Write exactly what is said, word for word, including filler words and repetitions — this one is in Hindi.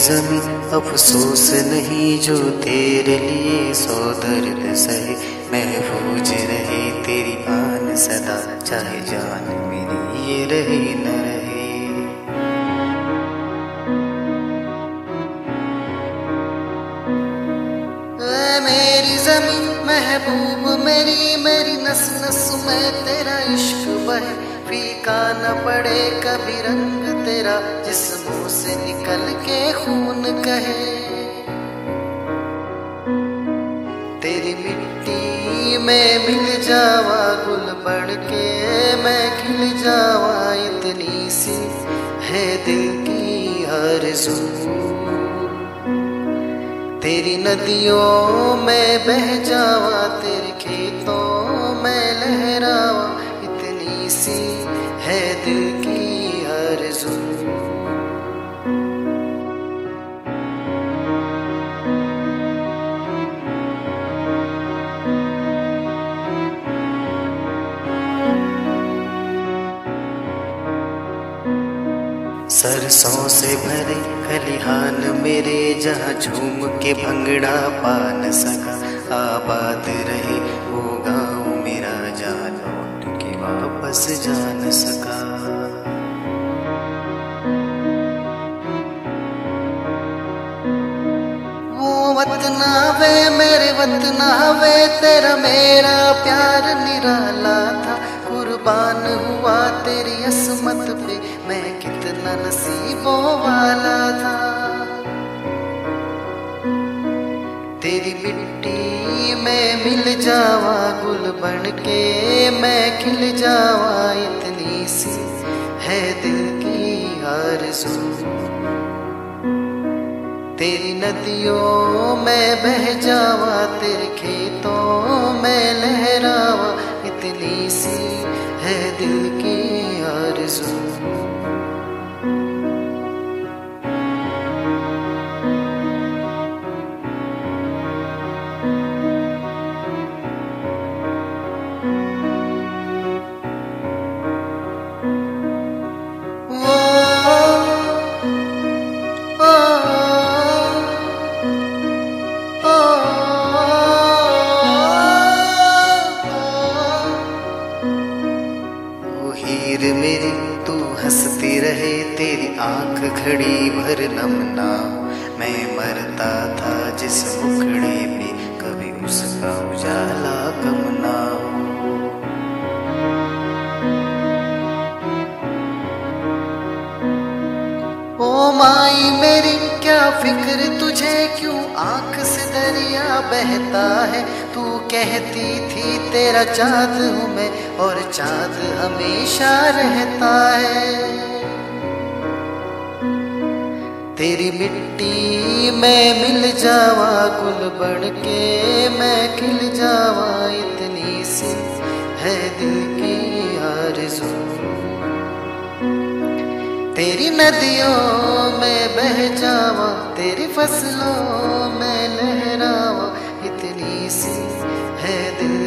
ज़मीं अफसोस नहीं जो तेरे लिए सौ दर्द सहे। महफूज रहे तेरी आन सदा, चाहे जान मेरी ये रहे न रहे। ऐ मेरी ज़मीं महबूब मेरी, मेरी नस नस में तेरा इश्क बहे। फीका न पड़े कभी रंग तेरा, जिस्मों से निकल के खून कहे। तेरी मिट्टी में मिल जावा गुल बढ़ के, मैं खिल जावा इतनी सी है दिल की आरज़ू। तेरी नदियों में बह जावा, तेरे खेतों में लहरावा, इतनी सी है दिल की आरज़ू। सरसों से भरे खलिहान मेरे, जहाँ झूम के भंगड़ा पा न सका। आबाद रहे वो गाँव मेरा, जहाँ लौट के वापस जा न सका। वो वतना वे मेरे वतना वे, तेरा मेरा प्यार निराला था। कुर्बान हुआ तेरी असमत पे, मैं कितना नसीबों वाला था। तेरी मिट्टी में मिल जावा गुल बन के, मैं खिल जावा इतनी सी है दिल की आरज़ू। तेरी नदियों में बह जावा, तेरे खेतों में लहरावा, इतनी सी है दिल की आरज़ू। मेरी तू हंसती रहे, तेरी आंख घड़ी भर नम ना हो। मैं मरता था जिस मुखड़े पे, कभी उसका उजाला कम ना हो। ओ माई मेरी क्या फिक्र तुझे, क्यों आंख से दरिया बहता है। तू कहती थी तेरा चाँद हूँ मैं, और चाँद हमेशा रहता है। तेरी मिट्टी में मिल जावा गुल बन के, मैं खिल जावा इतनी सी है दिल की आरज़ू। तेरी नदियों में बह जावा, तेरी फसलों में लहरावा, इतनी सी है दिल